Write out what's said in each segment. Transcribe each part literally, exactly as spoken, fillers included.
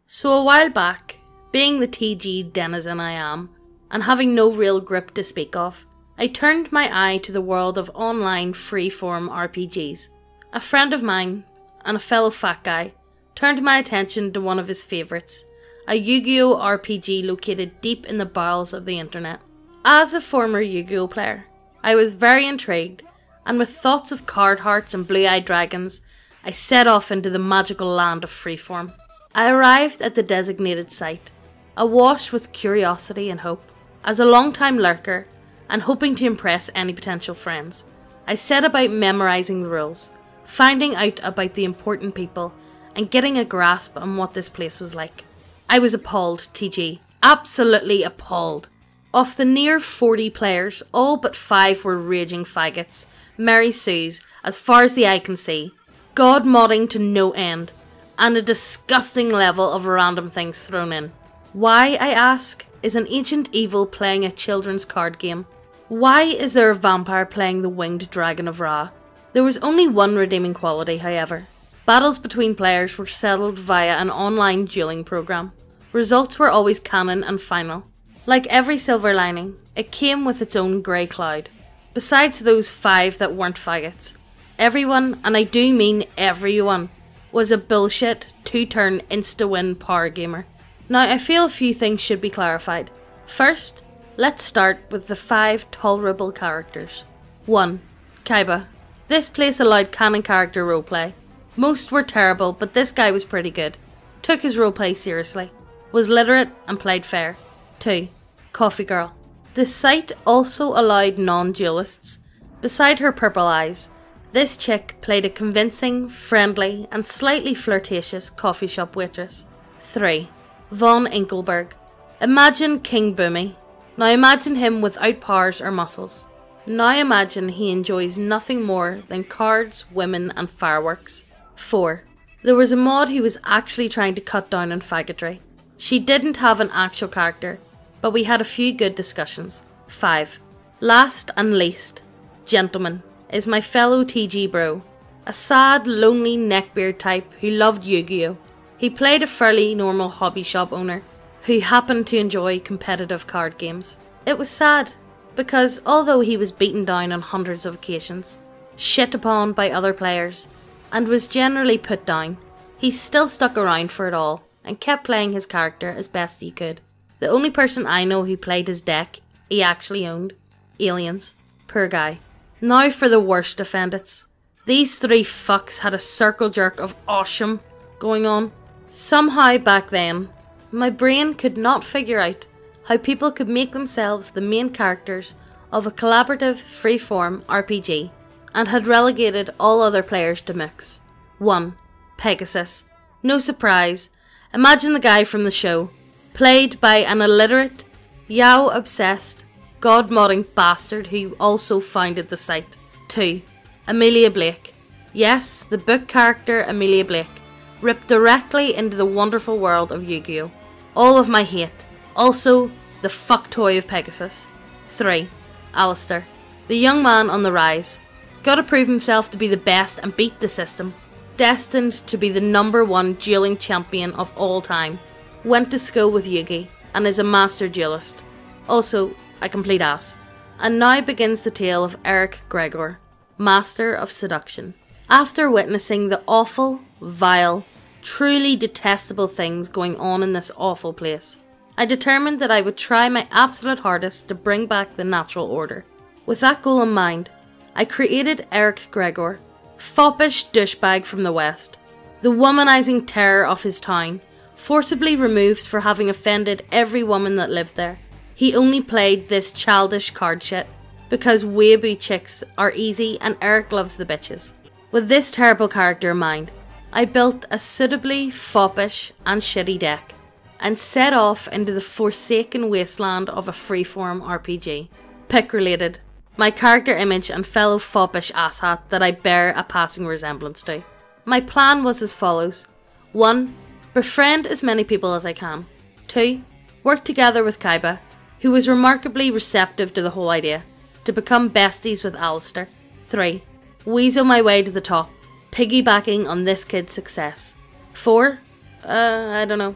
So a while back, being the T G denizen I am, and having no real grip to speak of, I turned my eye to the world of online freeform R P Gs. A friend of mine, and a fellow fat guy, turned my attention to one of his favourites, a Yu-Gi-Oh R P G located deep in the bowels of the internet. As a former Yu-Gi-Oh player, I was very intrigued, and with thoughts of card hearts and blue-eyed dragons, I set off into the magical land of freeform. I arrived at the designated site, awash with curiosity and hope. As a long-time lurker, and hoping to impress any potential friends, I set about memorising the rules, finding out about the important people, and getting a grasp on what this place was like. I was appalled, T G. Absolutely appalled. Of the near forty players, all but five were raging faggots, Mary Sues, as far as the eye can see, god modding to no end, and a disgusting level of random things thrown in. Why, I ask, is an ancient evil playing a children's card game? Why is there a vampire playing the winged dragon of Ra? There was only one redeeming quality, however. Battles between players were settled via an online dueling program. Results were always canon and final. Like every silver lining, it came with its own grey cloud. Besides those five that weren't faggots, everyone, and I do mean everyone, was a bullshit, two-turn insta-win power gamer. Now I feel a few things should be clarified. First, let's start with the five tolerable characters. one. Kaiba. This place allowed canon character roleplay. Most were terrible, but this guy was pretty good. Took his roleplay seriously. Was literate and played fair. two. Coffee Girl. The site also allowed non-duelists. Beside her purple eyes, this chick played a convincing, friendly, and slightly flirtatious coffee shop waitress. three. Von Inkelberg. Imagine King Boomy. Now imagine him without powers or muscles. Now imagine he enjoys nothing more than cards, women, and fireworks. four. There was a mod who was actually trying to cut down on faggotry. She didn't have an actual character, but we had a few good discussions. five. Last and least, Gentleman is my fellow T G bro. A sad, lonely neckbeard type who loved Yu-Gi-Oh! He played a fairly normal hobby shop owner who happened to enjoy competitive card games. It was sad, because although he was beaten down on hundreds of occasions, shit upon by other players, and was generally put down, he still stuck around for it all and kept playing his character as best he could. The only person I know who played his deck he actually owned. Aliens. Poor guy. Now for the worst defendants. These three fucks had a circle jerk of awesome going on. Somehow back then, my brain could not figure out how people could make themselves the main characters of a collaborative freeform R P G and had relegated all other players to mooks. one. Pegasus. No surprise. Imagine the guy from the show, played by an illiterate, yaoi-obsessed, god-modding bastard who also founded the site. two. Amelia Blake. Yes, the book character Amelia Blake, ripped directly into the wonderful world of Yu-Gi-Oh! All of my hate. Also, the fuck toy of Pegasus. three. Alistair. The young man on the rise. Gotta prove himself to be the best and beat the system. Destined to be the number one dueling champion of all time. Went to school with Yugi and is a master duelist. Also, a complete ass. And now begins the tale of Eric Gregor, master of seduction. After witnessing the awful, vile, truly detestable things going on in this awful place, I determined that I would try my absolute hardest to bring back the natural order. With that goal in mind, I created Eric Gregor, foppish douchebag from the West, the womanizing terror of his town, forcibly removed for having offended every woman that lived there. He only played this childish card shit because weeaboo chicks are easy and Eric loves the bitches. With this terrible character in mind, I built a suitably foppish and shitty deck and set off into the forsaken wasteland of a freeform R P G. Pick related, my character image and fellow foppish asshat that I bear a passing resemblance to. My plan was as follows. one. Befriend as many people as I can. two. Work together with Kaiba, who was remarkably receptive to the whole idea, to become besties with Alistair. three. Weasel my way to the top, piggybacking on this kid's success. four. Uh, I don't know.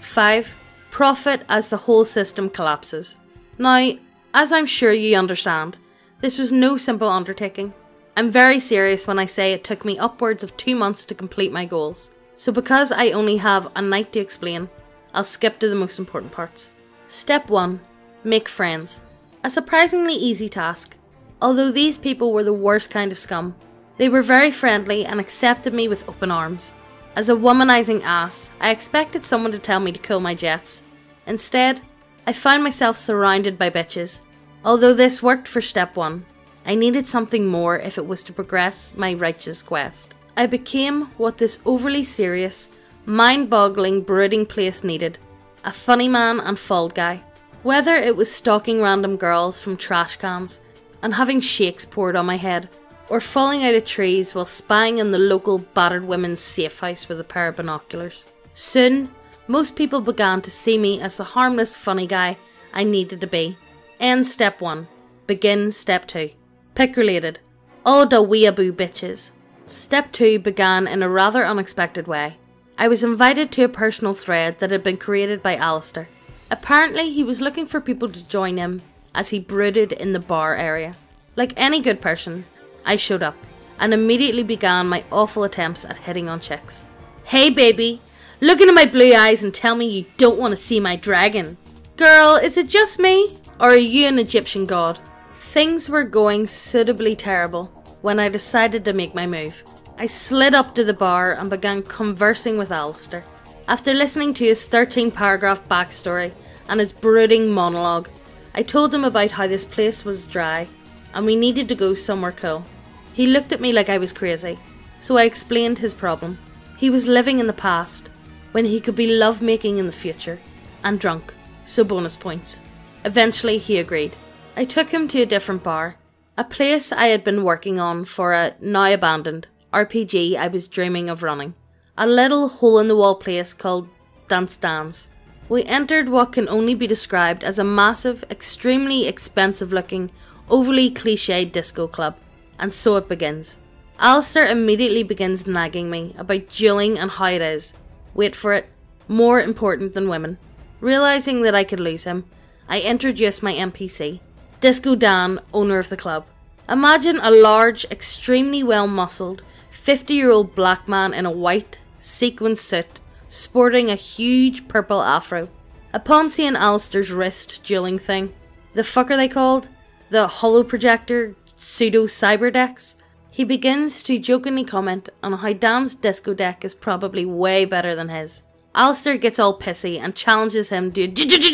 five. Profit as the whole system collapses. Now, as I'm sure you understand, this was no simple undertaking. I'm very serious when I say it took me upwards of two months to complete my goals. So because I only have a night to explain, I'll skip to the most important parts. Step one. Make friends. A surprisingly easy task. Although these people were the worst kind of scum, they were very friendly and accepted me with open arms. As a womanizing ass, I expected someone to tell me to cool my jets. Instead, I found myself surrounded by bitches. Although this worked for step one, I needed something more if it was to progress my righteous quest. I became what this overly serious, mind-boggling, brooding place needed. A funny man and fall guy. Whether it was stalking random girls from trash cans and having shakes poured on my head, or falling out of trees while spying in the local battered women's safe house with a pair of binoculars. Soon, most people began to see me as the harmless funny guy I needed to be. End step one. Begin step two. Pick related. All da weeaboo bitches. Step two began in a rather unexpected way. I was invited to a personal thread that had been created by Alistair. Apparently he was looking for people to join him as he brooded in the bar area. Like any good person, I showed up and immediately began my awful attempts at hitting on chicks. Hey baby, look into my blue eyes and tell me you don't want to see my dragon. Girl, is it just me? Or are you an Egyptian god? Things were going suitably terrible when I decided to make my move. I slid up to the bar and began conversing with Alistair. After listening to his thirteen paragraph backstory and his brooding monologue, I told him about how this place was dry and we needed to go somewhere cool. He looked at me like I was crazy, so I explained his problem. He was living in the past, when he could be lovemaking in the future, and drunk, so bonus points. Eventually he agreed. I took him to a different bar, a place I had been working on for a now abandoned R P G I was dreaming of running. A little hole-in-the-wall place called Dance Dance. We entered what can only be described as a massive, extremely expensive looking, overly cliched disco club. And so it begins. Alistair immediately begins nagging me about dueling and how it is, wait for it, more important than women. Realising that I could lose him, I introduced my N P C, Disco Dan, owner of the club. Imagine a large, extremely well-muscled, fifty-year-old black man in a white, sequined suit, sporting a huge purple afro. Upon seeing Alistair's wrist dueling thing, the fuck are they called? The holoprojector pseudo-cyber decks? He begins to jokingly comment on how Dan's disco deck is probably way better than his. Alistair gets all pissy and challenges him to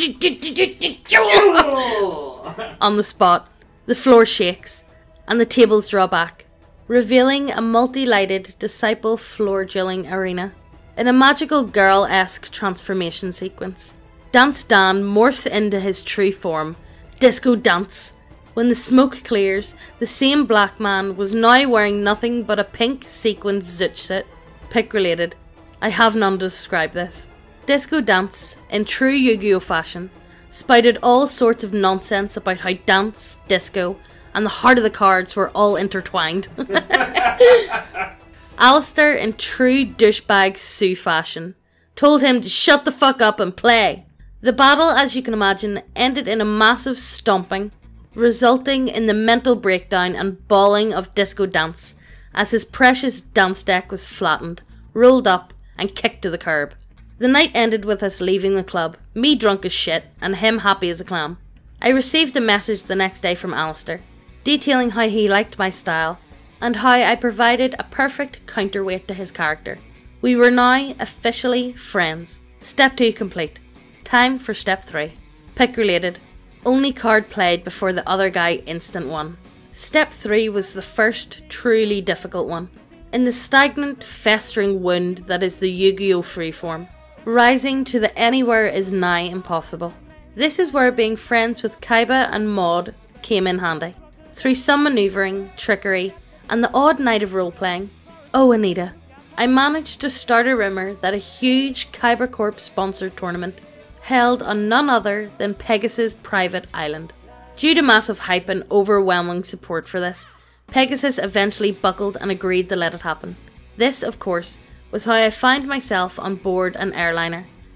on the spot. The floor shakes and the tables draw back, revealing a multi-lighted disciple floor dueling arena. In a magical girl-esque transformation sequence, Dance Dan morphs into his true form, Disco Dance. When the smoke clears, the same black man was now wearing nothing but a pink sequined zoot suit. Pick related. I have none to describe this. Disco Dance, in true Yu-Gi-Oh fashion, spouted all sorts of nonsense about how dance, disco, and the heart of the cards were all intertwined. Alistair, in true douchebag Sue fashion, told him to shut the fuck up and play. The battle, as you can imagine, ended in a massive stomping, resulting in the mental breakdown and bawling of Disco Dance as his precious dance deck was flattened, rolled up, and kicked to the curb. The night ended with us leaving the club, me drunk as shit, and him happy as a clam. I received a message the next day from Alistair, detailing how he liked my style, and how I provided a perfect counterweight to his character. We were now officially friends. Step two complete. Time for step three. Pick related. Only card played before the other guy instant won. Step three was the first truly difficult one. In the stagnant, festering wound that is the Yu-Gi-Oh freeform, rising to the anywhere is nigh impossible. This is where being friends with Kaiba and Maud came in handy. Through some manoeuvring, trickery, and the odd night of role-playing, oh Anita, I managed to start a rumour that a huge Kyber Corp sponsored tournament held on none other than Pegasus Private Island. Due to massive hype and overwhelming support for this, Pegasus eventually buckled and agreed to let it happen. This, of course, was how I found myself on board an airliner,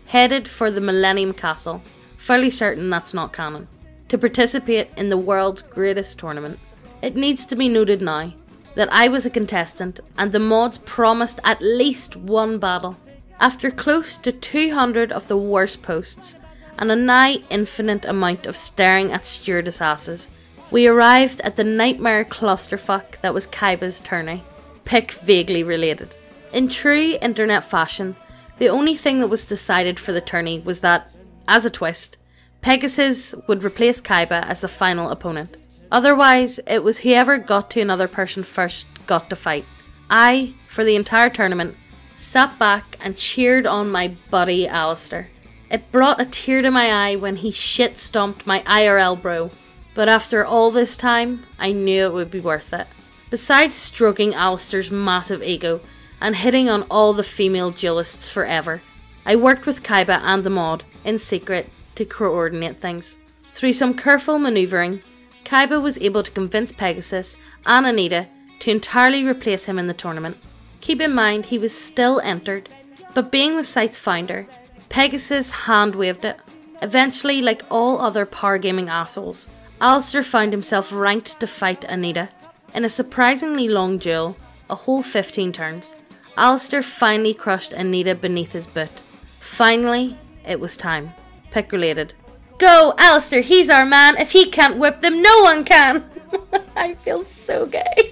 headed for the Millennium Castle, fairly certain that's not canon, to participate in the world's greatest tournament. It needs to be noted now that I was a contestant and the mods promised at least one battle. After close to two hundred of the worst posts and a nigh infinite amount of staring at stewardess asses, we arrived at the nightmare clusterfuck that was Kaiba's tourney. Pick vaguely related. In true internet fashion, the only thing that was decided for the tourney was that, as a twist, Pegasus would replace Kaiba as the final opponent. Otherwise, it was whoever got to another person first got to fight. I, for the entire tournament, sat back and cheered on my buddy Alistair. It brought a tear to my eye when he shit stomped my I R L bro, but after all this time, I knew it would be worth it. Besides stroking Alistair's massive ego and hitting on all the female duelists forever, I worked with Kaiba and the mod, in secret, to coordinate things. Through some careful manoeuvring, Kaiba was able to convince Pegasus and Anita to entirely replace him in the tournament. Keep in mind he was still entered, but being the site's founder, Pegasus hand-waved it. Eventually, like all other power gaming assholes, Alistair found himself ranked to fight Anita. In a surprisingly long duel, a whole fifteen turns, Alistair finally crushed Anita beneath his boot. Finally, it was time. Pick related. Go, Alistair, he's our man. If he can't whip them, no one can. I feel so gay.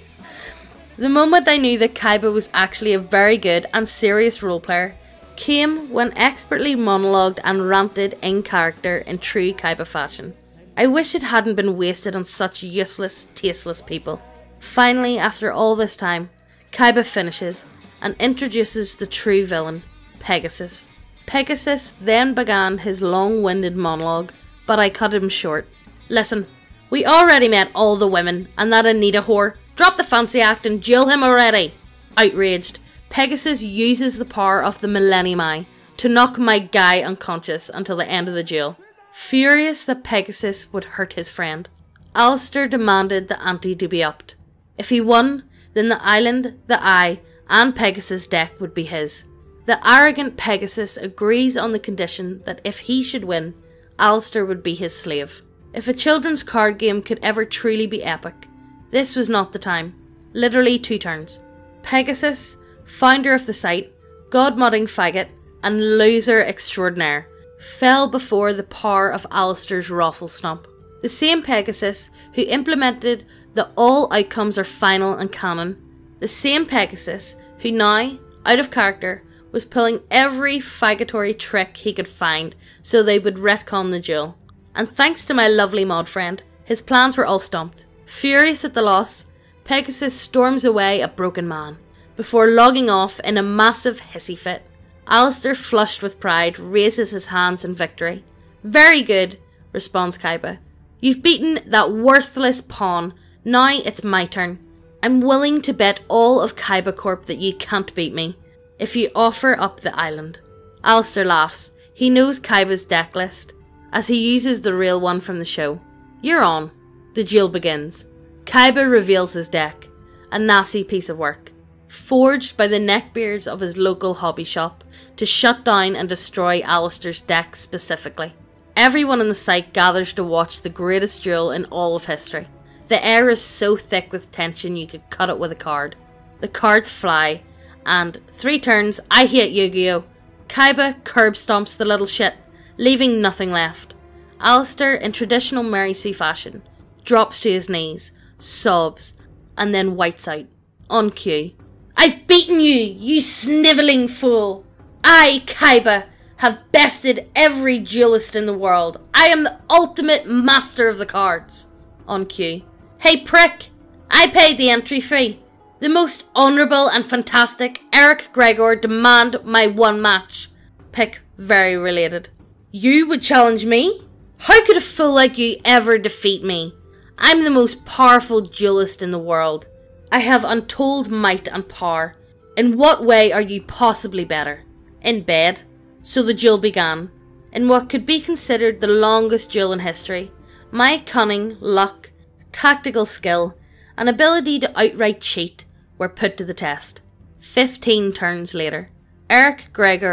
The moment I knew that Kaiba was actually a very good and serious role player came when expertly monologued and ranted in character in true Kaiba fashion. I wish it hadn't been wasted on such useless, tasteless people. Finally, after all this time, Kaiba finishes and introduces the true villain, Pegasus. Pegasus then began his long-winded monologue, but I cut him short. Listen, we already met all the women, and that Anita whore. Drop the fancy act and duel him already. Outraged, Pegasus uses the power of the Millennium Eye to knock my guy unconscious until the end of the duel. Furious that Pegasus would hurt his friend, Alistair demanded the ante to be upped. If he won, then the island, the eye, and Pegasus' deck would be his. The arrogant Pegasus agrees on the condition that if he should win, Alistair would be his slave. If a children's card game could ever truly be epic, this was not the time. Literally two turns. Pegasus, founder of the site, god-modding faggot, and loser extraordinaire, fell before the power of Alistair's raffle stomp. The same Pegasus who implemented the all outcomes are final and canon, the same Pegasus who now, out of character, was pulling every faggotary trick he could find so they would retcon the duel. And thanks to my lovely mod friend, his plans were all stomped. Furious at the loss, Pegasus storms away a broken man, before logging off in a massive hissy fit. Alistair, flushed with pride, raises his hands in victory. Very good, responds Kaiba. You've beaten that worthless pawn. Now it's my turn. I'm willing to bet all of Kaiba Corp that you can't beat me, if you offer up the island. Alistair laughs. He knows Kaiba's deck list, as he uses the real one from the show. You're on. The duel begins. Kaiba reveals his deck, a nasty piece of work, forged by the neckbeards of his local hobby shop to shut down and destroy Alistair's deck specifically. Everyone on the site gathers to watch the greatest duel in all of history. The air is so thick with tension you could cut it with a card. The cards fly, and three turns, I hate Yu-Gi-Oh! Kaiba curb stomps the little shit, leaving nothing left. Alistair, in traditional Mary Sue fashion, drops to his knees, sobs, and then whites out. On cue. I've beaten you, you snivelling fool! I, Kaiba, have bested every duelist in the world. I am the ultimate master of the cards. On cue. Hey prick! I paid the entry fee. The most honourable and fantastic Eric Gregor demand my one match. Pick very related. You would challenge me? How could a fool like you ever defeat me? I'm the most powerful duelist in the world. I have untold might and power. In what way are you possibly better? In bed. So the duel began. In what could be considered the longest duel in history, my cunning, luck, tactical skill, and ability to outright cheat were put to the test. Fifteen turns later, Eric Gregor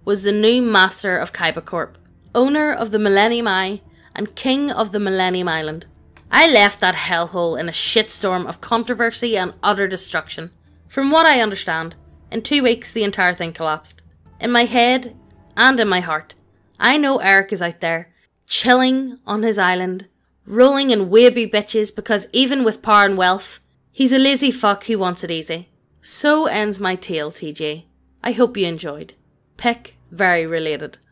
was the new master of Kaiba Corp, owner of the Millennium Eye and king of the Millennium Island. I left that hellhole in a shitstorm of controversy and utter destruction. From what I understand, in two weeks the entire thing collapsed. In my head and in my heart, I know Eric is out there, chilling on his island, rolling in wavy bitches because even with power and wealth, he's a lazy fuck who wants it easy. So ends my tale, T J. I hope you enjoyed. Pick, very related.